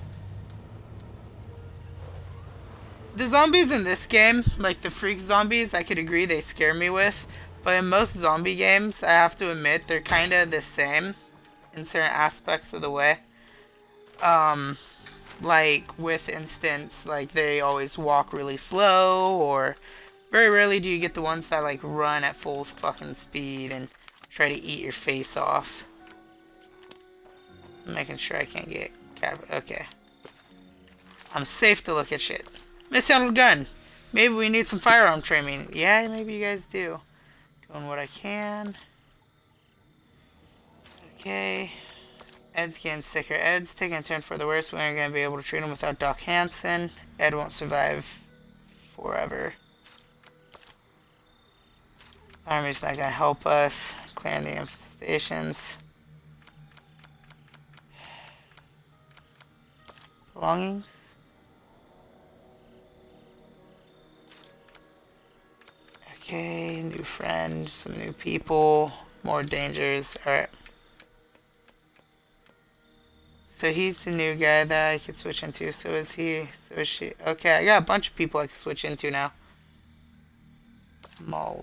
The zombies in this game, like the freak zombies, I could agree they scare me with. But in most zombie games, I have to admit, they're kind of the same in certain aspects of the way. Like, with instance, like, they always walk really slow, or very rarely do you get the ones that, like, run at full fucking speed and try to eat your face off. I'm making sure I can't get okay. I'm safe to look at shit. Mishandled gun. Maybe we need some firearm training. Yeah, maybe you guys do. Doing what I can. Okay. Ed's getting sicker. Ed's taking a turn for the worse. We aren't going to be able to treat him without Doc Hansen. Ed won't survive forever. Army's not going to help us. Clearing the infestations. Belongings. Okay, new friend, some new people, more dangers. Alright. So he's the new guy that I could switch into. So is he. So is she. Okay, I got a bunch of people I can switch into now. Mauled.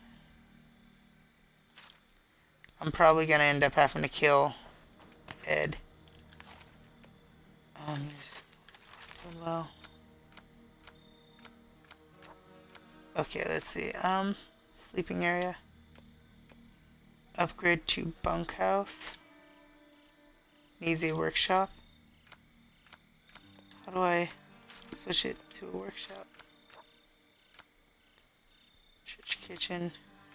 I'm probably going to end up having to kill Ed. You're still low. Okay, let's see. Sleeping area. Upgrade to bunkhouse. Needs a workshop. How do I switch it to a workshop? Church kitchen.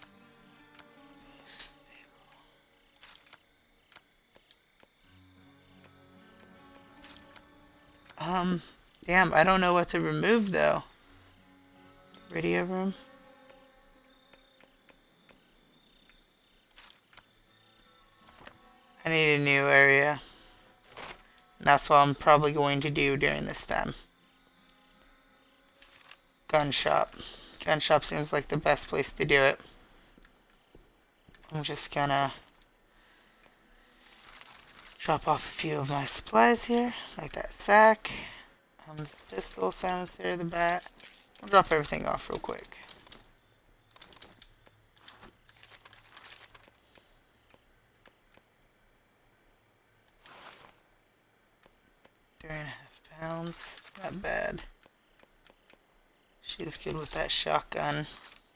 Damn, I don't know what to remove though. Radio room. I need a new area. And that's what I'm probably going to do during this time. Gun shop. Gun shop seems like the best place to do it. I'm just gonna Drop off a few of my supplies here, like that sack, this pistol, silencer, the bat. I'll drop everything off real quick. 3.5 pounds, not bad. She's good with that shotgun.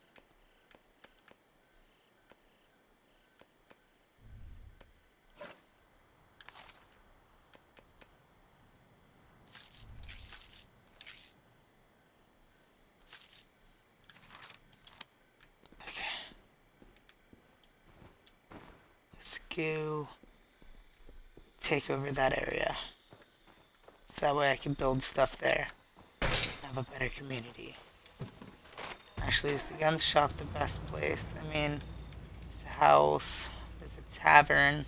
Go take over that area, so that way I can build stuff there, have a better community. Actually, is the gun shop the best place? I mean, there's a house, there's a tavern.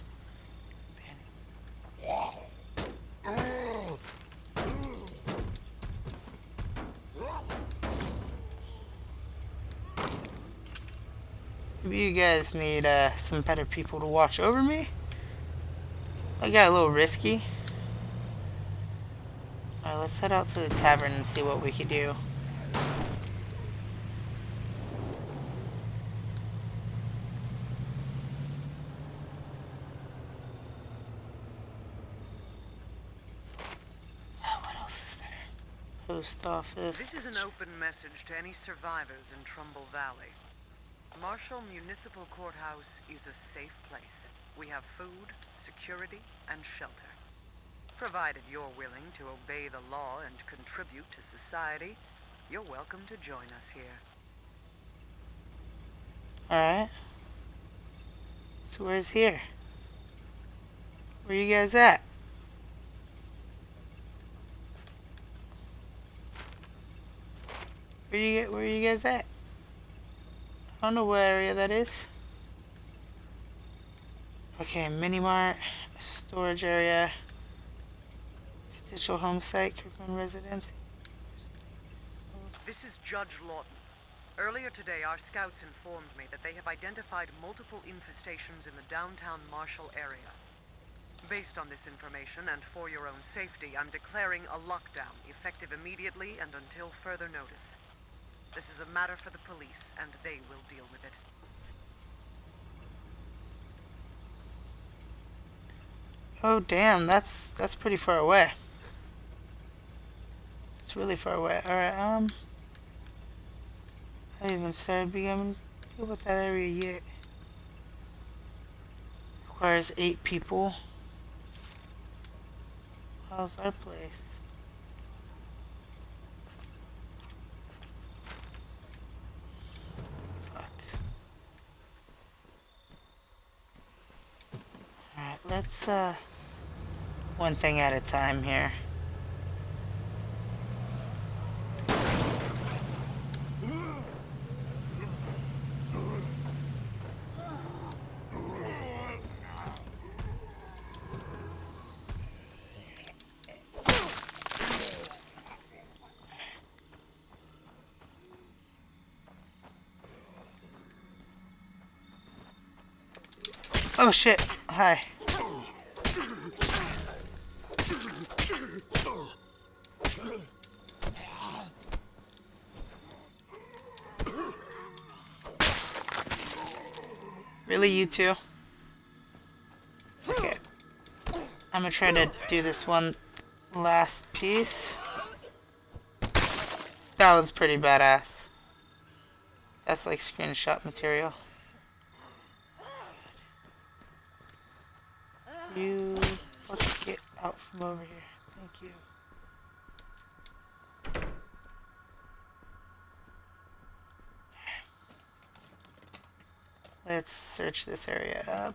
Maybe you guys need some better people to watch over me. I got a little risky. Alright, let's head out to the tavern and see what we can do. What else is there? Post office. This is an open message to any survivors in Trumbull Valley. Marshall Municipal Courthouse is a safe place. We have food, security, and shelter. Provided you're willing to obey the law and contribute to society, you're welcome to join us here. Alright. So where's here? Where you guys at? Where you guys at? I don't know what area that is. Okay, mini mart, storage area, potential home site, Kirkland residence. This is Judge Lawton. Earlier today, our scouts informed me that they have identified multiple infestations in the downtown Marshall area. Based on this information and for your own safety, I'm declaring a lockdown, effective immediately and until further notice. This is a matter for the police, and they will deal with it. Oh damn, that's pretty far away. It's really far away. Alright, I haven't even started beginning to deal with that area yet. Requires 8 people. How's our place? Alright, let's, one thing at a time here. Oh shit, hi. Really, you two? Okay. I'm gonna try to do this one last piece. That was pretty badass. That's like screenshot material. You fucking get out from over here. Thank you. Let's search this area up.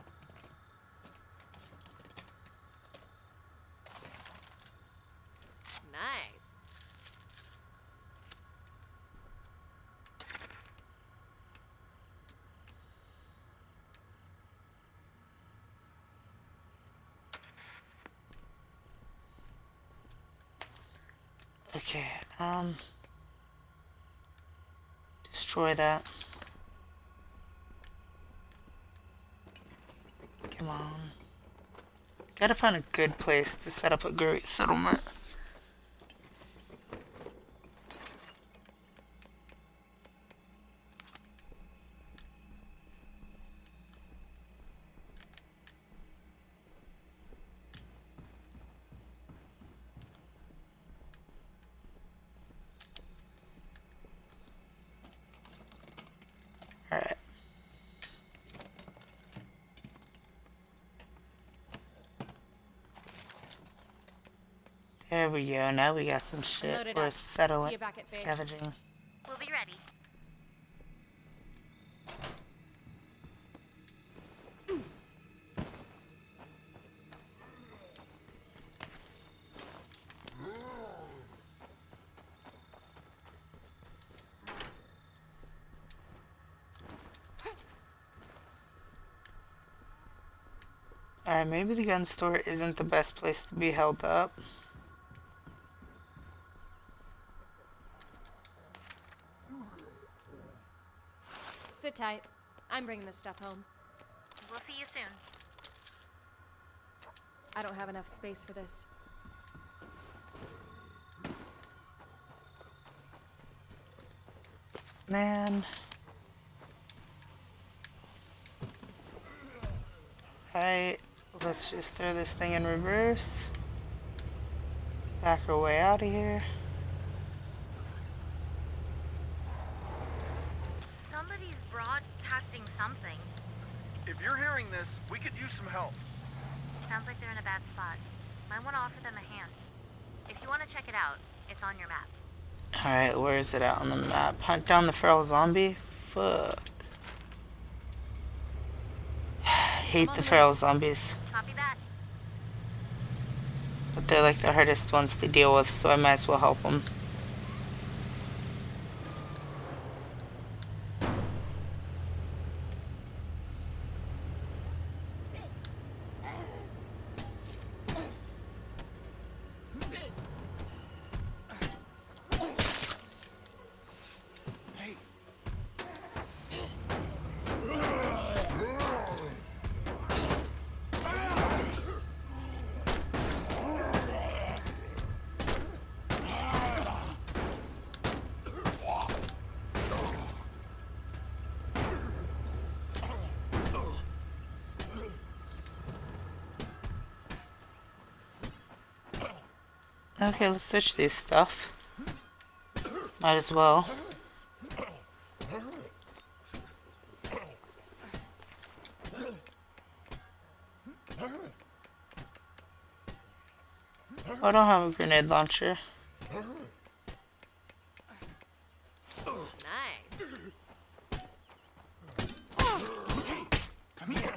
Nice. Okay, destroy that. Come on. Gotta find a good place to set up a great settlement. Alright. There we go. Now we got some shit Loaded worth up. settling, See you back at base. scavenging. We'll be ready. Alright, maybe the gun store isn't the best place to be held up. Sit tight. I'm bringing this stuff home. We'll see you soon. I don't have enough space for this. Man. Alright, let's just throw this thing in reverse. Back our way out of here. Somebody's broadcasting something. If you're hearing this, we could use some help. Sounds like they're in a bad spot. Might want to offer them a hand. If you want to check it out, it's on your map. Alright, where is it out on the map? Hunt down the feral zombie? Fuck. Hate the feral zombies. Copy that. But they're like the hardest ones to deal with, so I might as well help them. Okay, let's search this stuff. Might as well. I don't have a grenade launcher. Nice. Come here.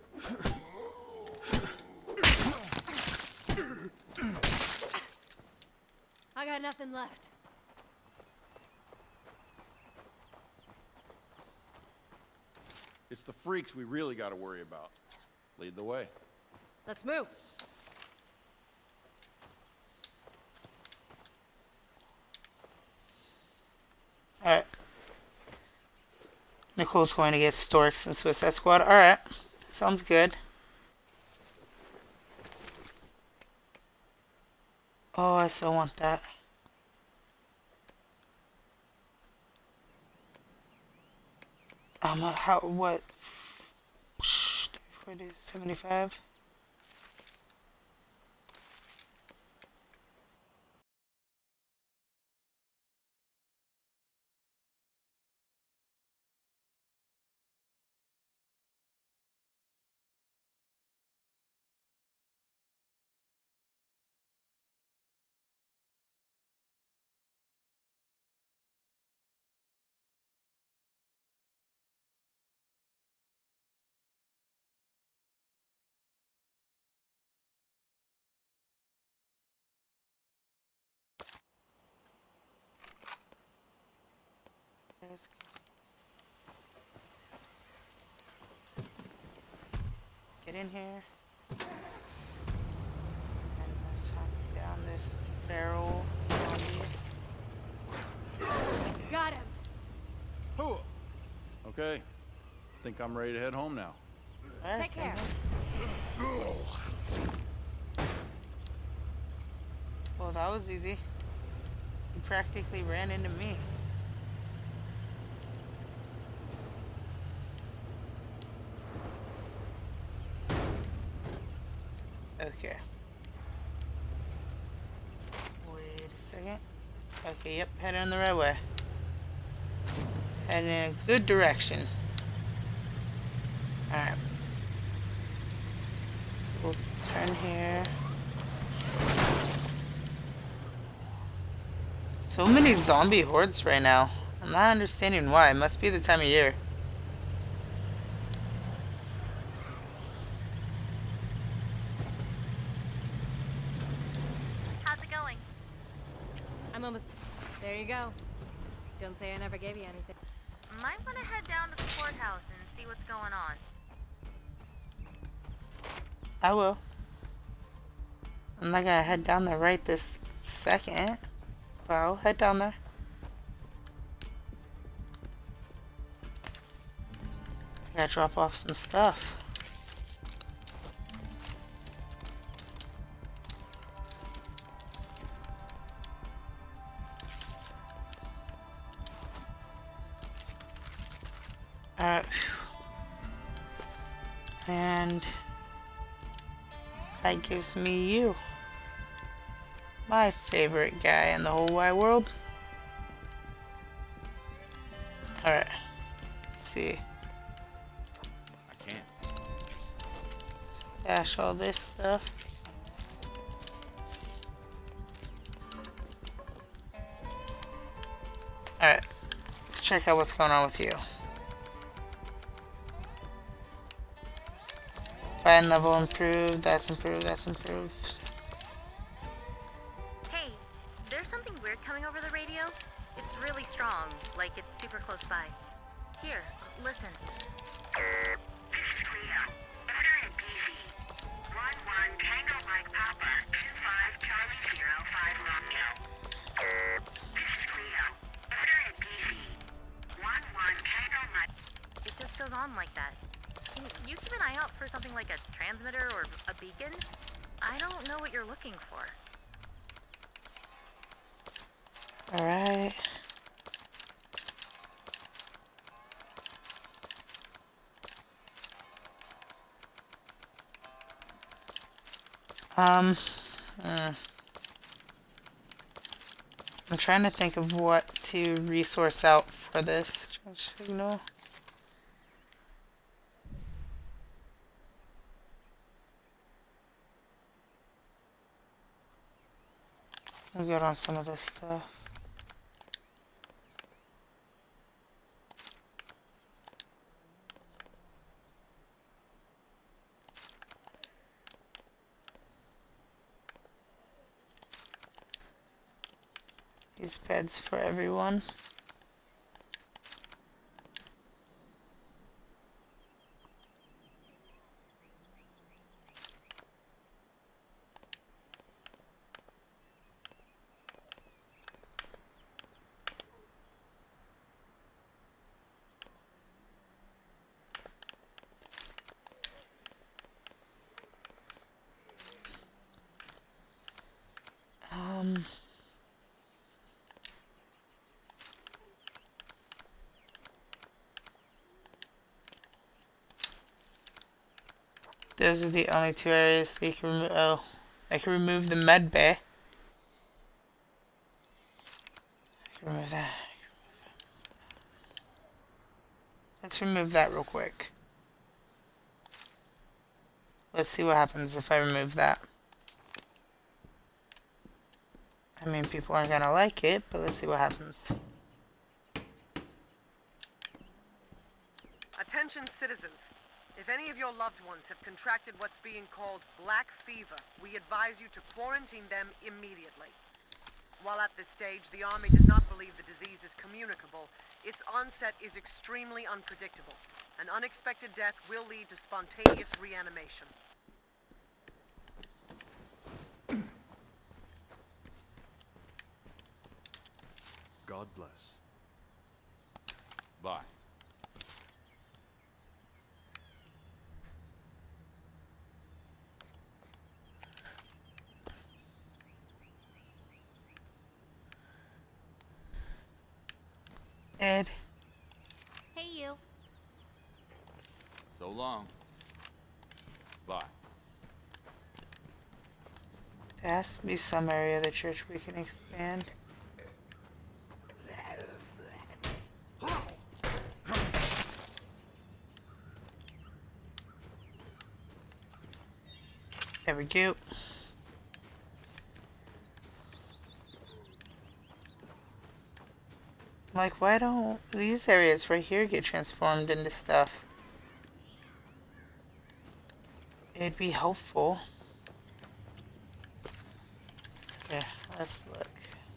I got nothing left. It's the freaks we really got to worry about. Lead the way. Let's move. Alright. Nicole's going to get Storks and Suicide Squad. Alright. Sounds good. Oh, I still want that. What? 75? Get in here. And let's hunt down this feral zombie. Got him. Okay. Think I'm ready to head home now. Take care. Well, that was easy. You practically ran into me. Okay. Wait a second. Okay, yep, heading in the right way. Heading in a good direction. Alright. So we'll turn here. So many zombie hordes right now. I'm not understanding why. It must be the time of year. How's it going? I'm almost... There you go. Don't say I never gave you anything. Might want to head down to the courthouse and see what's going on. I will. I'm not gonna head down there right this second. But I'll head down there. I gotta drop off some stuff. Alright. And that gives me you. My favorite guy in the whole wide world. Alright. Let's see. I can't. Stash all this stuff. Alright. Let's check out what's going on with you. Find level improved. That's improved. That's improved. Hey, there's something weird coming over the radio. It's really strong, like it's super close by. Here, listen. This is Cleo. Order in DC. 11 Tango Mike Papa 25 Charlie Zero 5 Romeo. This is Cleo. Order in DC. 11 Tango Mike. It just goes on like that. Can you keep an eye out for something like a transmitter or a beacon? I don't know what you're looking for. Alright. I'm trying to think of what to resource out for this signal. We'll get on some of this stuff. These beds for everyone. Those are the only two areas that you can remove. Oh, I can remove the med bay. I can remove that. Let's remove that real quick. Let's see what happens if I remove that. I mean, people aren't gonna like it, but let's see what happens. Attention citizens. If any of your loved ones have contracted what's being called black fever, we advise you to quarantine them immediately. While at this stage, the Army does not believe the disease is communicable, its onset is extremely unpredictable. An unexpected death will lead to spontaneous reanimation. God bless. Bye. Ed. Hey, you. So long. Bye. There has to be some area of the church we can expand. There we go. Like, why don't these areas right here get transformed into stuff? It'd be helpful. Yeah, let's look.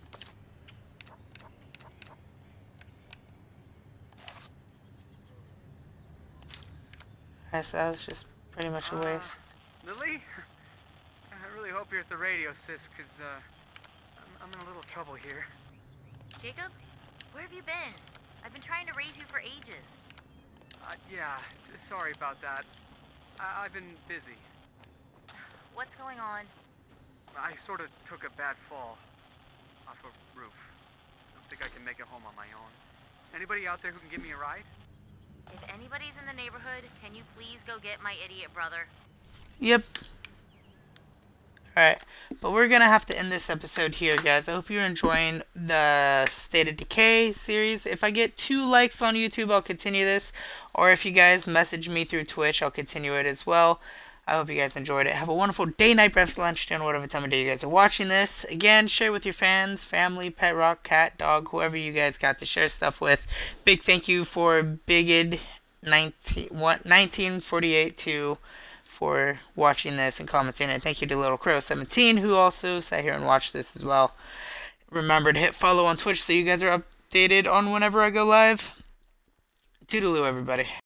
Alright, so that was just pretty much a waste. Lily? I really hope you're at the radio, sis, because, I'm in a little trouble here. Jacob, where have you been? I've been trying to raise you for ages. Yeah, sorry about that. I've been busy. What's going on? I sort of took a bad fall off a roof. I don't think I can make it home on my own. Anybody out there who can give me a ride? If anybody's in the neighborhood, can you please go get my idiot brother? Yep. Alright, but we're gonna have to end this episode here, guys. I hope you're enjoying the State of Decay series. If I get 2 likes on YouTube, I'll continue this. Or if you guys message me through Twitch, I'll continue it as well. I hope you guys enjoyed it. Have a wonderful day, night, breakfast, lunch, dinner, whatever time of day you guys are watching this. Again, share with your fans, family, pet rock, cat, dog, whoever you guys got to share stuff with. Big thank you for Bigid 1948 for watching this and commenting. And thank you to Little Crow 17 who also sat here and watched this as well. Remember to hit follow on Twitch so you guys are updated on whenever I go live. Toodaloo, everybody.